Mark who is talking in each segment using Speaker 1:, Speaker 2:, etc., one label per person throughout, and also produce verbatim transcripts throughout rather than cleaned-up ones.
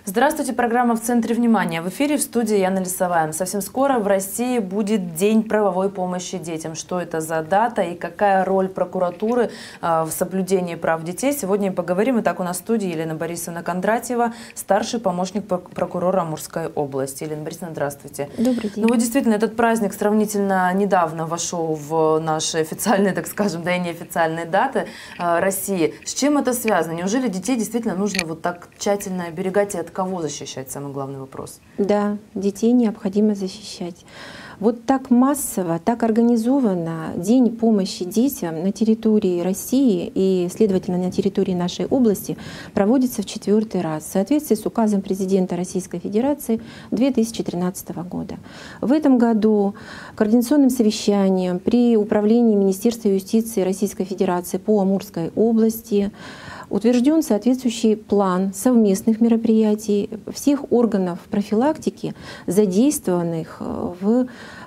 Speaker 1: Здравствуйте, программа «В центре внимания». В эфире, в студии Яна Лисовая. Совсем скоро в России будет День правовой помощи детям. Что это за дата и какая роль прокуратуры в соблюдении прав детей? Сегодня и поговорим. Итак, у нас в студии Елена Борисовна Кондратьева, старший помощник прокурора Амурской области. Елена Борисовна, здравствуйте.
Speaker 2: Добрый день.
Speaker 1: Ну вот действительно, этот праздник сравнительно недавно вошел в наши официальные, так скажем, да и неофициальные даты России. С чем это связано? Неужели детей действительно нужно вот так тщательно оберегать и от кого защищать? Самый главный вопрос.
Speaker 2: Да, детей необходимо защищать. Вот так массово, так организованно День помощи детям на территории России и, следовательно, на территории нашей области проводится в четвертый раз в соответствии с указом президента Российской Федерации две тысячи тринадцатого года. В этом году координационным совещанием при управлении Министерства юстиции Российской Федерации по Амурской области утвержден соответствующий план совместных мероприятий всех органов профилактики, задействованных в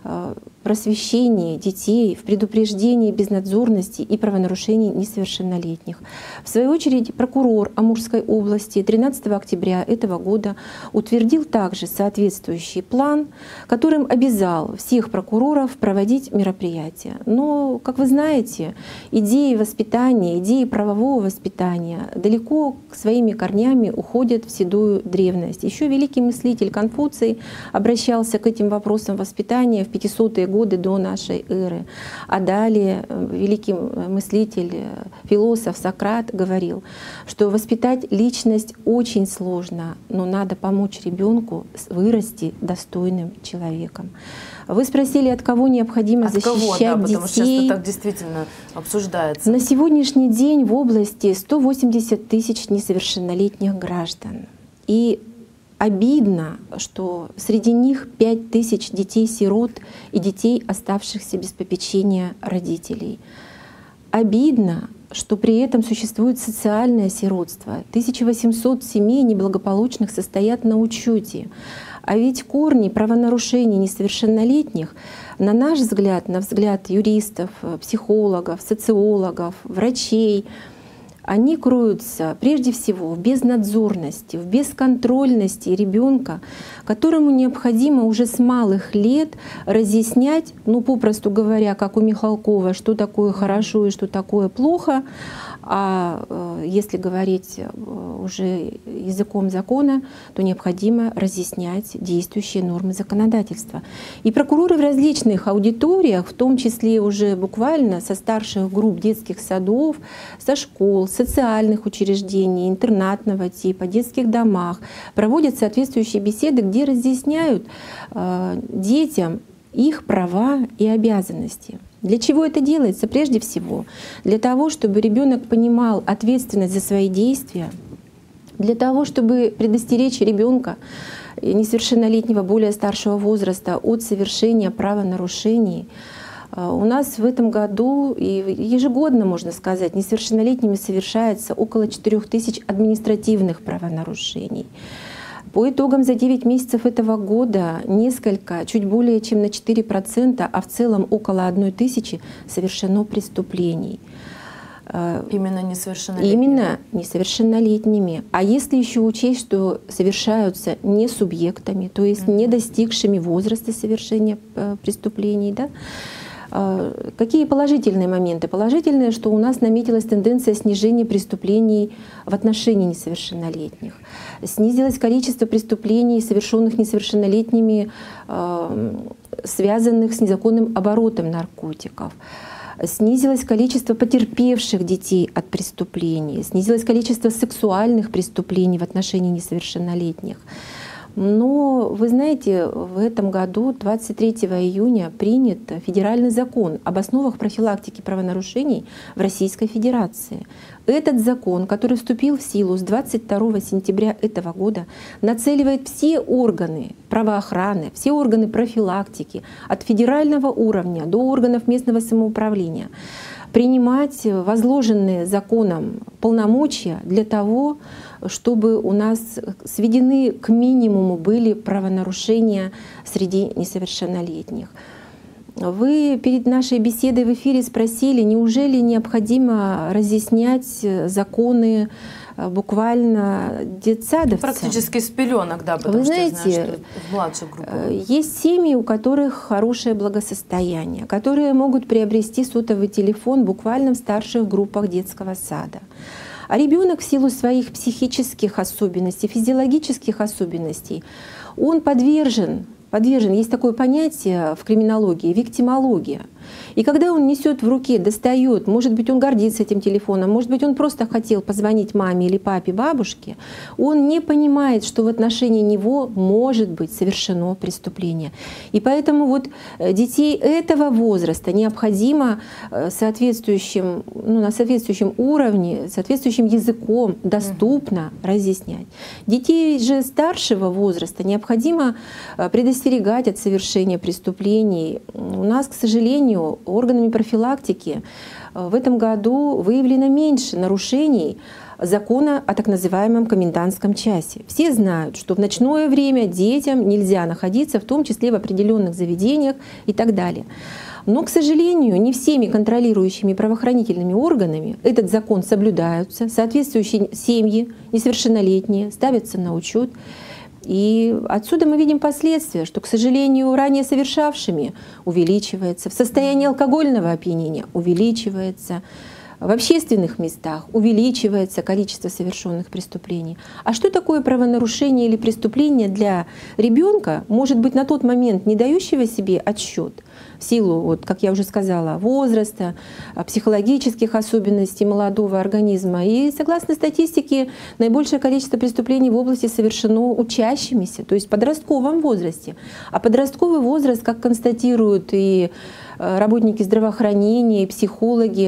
Speaker 2: просвещении детей, в предупреждении безнадзорности и правонарушений несовершеннолетних. В свою очередь, прокурор Амурской области тринадцатого октября этого года утвердил также соответствующий план, которым обязал всех прокуроров проводить мероприятия. Но, как вы знаете, идеи воспитания, идеи правового воспитания далеко своими корнями уходят в седую древность. Еще великий мыслитель Конфуций обращался к этим вопросам воспитания в пятисотые годы до нашей эры. А далее великий мыслитель, философ Сократ говорил, что воспитать личность очень сложно, но надо помочь ребенку вырасти достойным человеком. Вы спросили, от кого необходимо
Speaker 1: от
Speaker 2: защищать
Speaker 1: кого, да,
Speaker 2: детей.
Speaker 1: Потому что часто так действительно обсуждается.
Speaker 2: На сегодняшний день в области сто восемьдесят тысяч несовершеннолетних граждан. И обидно, что среди них пять тысяч детей-сирот и детей, оставшихся без попечения родителей. Обидно, что при этом существует социальное сиротство. тысяча восемьсот семей неблагополучных состоят на учете. А ведь корни правонарушений несовершеннолетних, на наш взгляд, на взгляд юристов, психологов, социологов, врачей, они кроются прежде всего в безнадзорности, в бесконтрольности ребенка, которому необходимо уже с малых лет разъяснять, ну попросту говоря, как у Михалкова, что такое хорошо и что такое плохо. А если говорить уже языком закона, то необходимо разъяснять действующие нормы законодательства. И прокуроры в различных аудиториях, в том числе уже буквально со старших групп детских садов, со школ, социальных учреждений, интернатного типа, детских домах, проводят соответствующие беседы, где разъясняют э, детям их права и обязанности. Для чего это делается? Прежде всего, для того, чтобы ребенок понимал ответственность за свои действия, для того, чтобы предостеречь ребенка несовершеннолетнего, более старшего возраста от совершения правонарушений. У нас в этом году и ежегодно, можно сказать, несовершеннолетними совершается около четырёх тысяч административных правонарушений. По итогам за девять месяцев этого года несколько, чуть более чем на четыре процента, а в целом около одной тысячи совершено преступлений.
Speaker 1: Именно несовершеннолетними?
Speaker 2: Именно несовершеннолетними. А если еще учесть, что совершаются не субъектами, то есть не достигшими возраста совершения преступлений, да? Какие положительные моменты? Положительное, что у нас наметилась тенденция снижения преступлений в отношении несовершеннолетних. Снизилось количество преступлений, совершенных несовершеннолетними, связанных с незаконным оборотом наркотиков. Снизилось количество потерпевших детей от преступлений, снизилось количество сексуальных преступлений в отношении несовершеннолетних. Но вы знаете, в этом году, двадцать третьего июня, принят федеральный закон об основах профилактики правонарушений в Российской Федерации. Этот закон, который вступил в силу с двадцать второго сентября этого года, нацеливает все органы правоохраны, все органы профилактики от федерального уровня до органов местного самоуправления принимать возложенные законом полномочия для того, чтобы у нас сведены к минимуму были правонарушения среди несовершеннолетних. Вы перед нашей беседой в эфире спросили, неужели необходимо разъяснять законы буквально детсадовцы.
Speaker 1: Практически с пеленок, да, потому
Speaker 2: Вы
Speaker 1: что
Speaker 2: знаете,
Speaker 1: я знаю, что в младших группах.
Speaker 2: Есть семьи, у которых хорошее благосостояние, которые могут приобрести сотовый телефон буквально в старших группах детского сада. А ребенок в силу своих психических особенностей, физиологических особенностей, он подвержен, подвержен, есть такое понятие в криминологии — виктимология. И когда он несет в руке, достает, может быть, он гордится этим телефоном, может быть, он просто хотел позвонить маме или папе, бабушке, он не понимает, что в отношении него может быть совершено преступление. И поэтому вот детей этого возраста необходимо соответствующим, ну, на соответствующем уровне, соответствующим языком доступно mm-hmm. разъяснять. Детей же старшего возраста необходимо предостерегать от совершения преступлений. У нас, к сожалению, органами профилактики в этом году выявлено меньше нарушений закона о так называемом комендантском часе. Все знают, что в ночное время детям нельзя находиться, в том числе в определенных заведениях и так далее. Но, к сожалению, не всеми контролирующими правоохранительными органами этот закон соблюдается, соответствующие семьи несовершеннолетние ставятся на учет. И отсюда мы видим последствия, что, к сожалению, ранее совершавшими увеличивается, в состоянии алкогольного опьянения увеличивается, в общественных местах увеличивается количество совершенных преступлений. А что такое правонарушение или преступление для ребенка, может быть, на тот момент не дающего себе отсчет в силу, вот, как я уже сказала, возраста, психологических особенностей молодого организма. И согласно статистике, наибольшее количество преступлений в области совершено учащимися, то есть в подростковом возрасте. А подростковый возраст, как констатируют и работники здравоохранения, и психологи,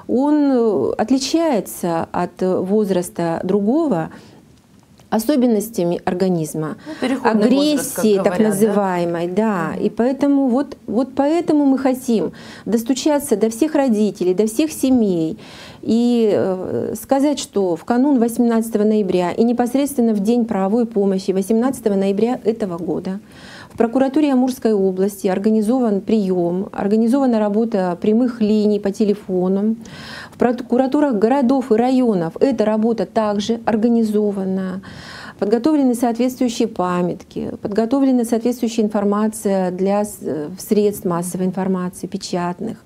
Speaker 2: он отличается от возраста другого особенностями организма, ну, агрессии, возраст, так говорят, называемой, да, да. И поэтому вот, вот поэтому мы хотим достучаться до всех родителей, до всех семей и э, сказать, что в канун восемнадцатого ноября и непосредственно в День правовой помощи восемнадцатого ноября этого года в прокуратуре Амурской области организован прием, организована работа прямых линий по телефонам. В прокуратурах городов и районов эта работа также организована. Подготовлены соответствующие памятки, подготовлена соответствующая информация для средств массовой информации, печатных.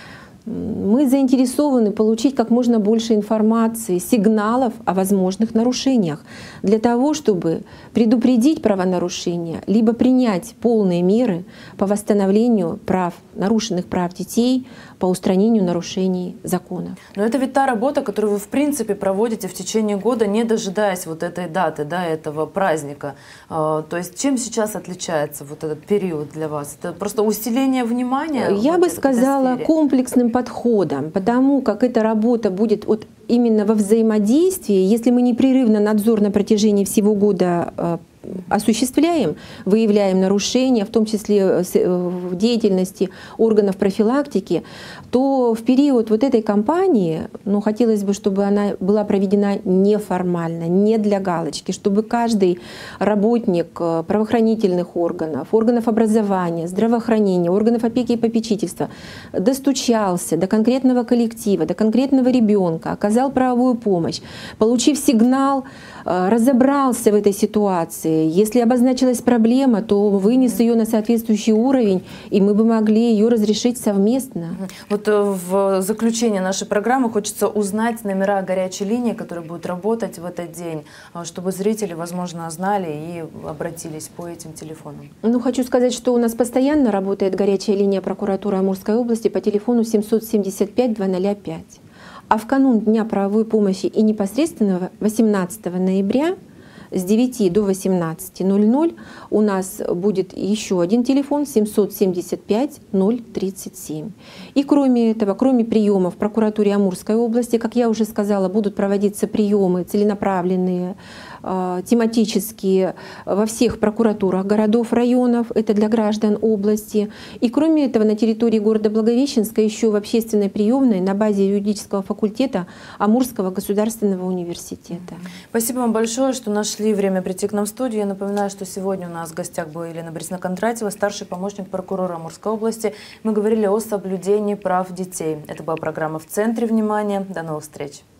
Speaker 2: Мы заинтересованы получить как можно больше информации, сигналов о возможных нарушениях для того, чтобы предупредить правонарушения, либо принять полные меры по восстановлению прав, нарушенных прав детей, по устранению нарушений закона.
Speaker 1: Но это ведь та работа, которую вы в принципе проводите в течение года, не дожидаясь вот этой даты, да, этого праздника. То есть чем сейчас отличается вот этот период для вас? Это просто усиление внимания?
Speaker 2: Я
Speaker 1: вот
Speaker 2: бы сказала комплексным подходом, потому как эта работа будет вот именно во взаимодействии, если мы непрерывно надзор на протяжении всего года осуществляем, выявляем нарушения, в том числе в деятельности органов профилактики, то в период вот этой кампании, ну, хотелось бы, чтобы она была проведена неформально, не для галочки, чтобы каждый работник правоохранительных органов, органов образования, здравоохранения, органов опеки и попечительства достучался до конкретного коллектива, до конкретного ребенка, оказал правовую помощь, получив сигнал, разобрался в этой ситуации. Если обозначилась проблема, то вынес ее на соответствующий уровень, и мы бы могли ее разрешить совместно.
Speaker 1: Вот в заключение нашей программы хочется узнать номера горячей линии, которые будут работать в этот день, чтобы зрители, возможно, знали и обратились по этим телефонам.
Speaker 2: Ну, хочу сказать, что у нас постоянно работает горячая линия прокуратуры Амурской области по телефону семьсот семьдесят пять двести пять. А в канун Дня правовой помощи и непосредственно восемнадцатого ноября с девяти до восемнадцати ноль-ноль у нас будет еще один телефон семьсот семьдесят пять ноль тридцать семь. И кроме этого, кроме приемов в прокуратуре Амурской области, как я уже сказала, будут проводиться приемы целенаправленные, тематические во всех прокуратурах городов, районов, это для граждан области. И кроме этого, на территории города Благовещенска еще в общественной приемной на базе юридического факультета Амурского государственного университета.
Speaker 1: Спасибо вам большое, что нашли время прийти к нам в студию. Я напоминаю, что сегодня у нас в гостях была Елена Борисовна Кондратьева, старший помощник прокурора Амурской области. Мы говорили о соблюдении прав детей. Это была программа «В центре внимания». До новых встреч!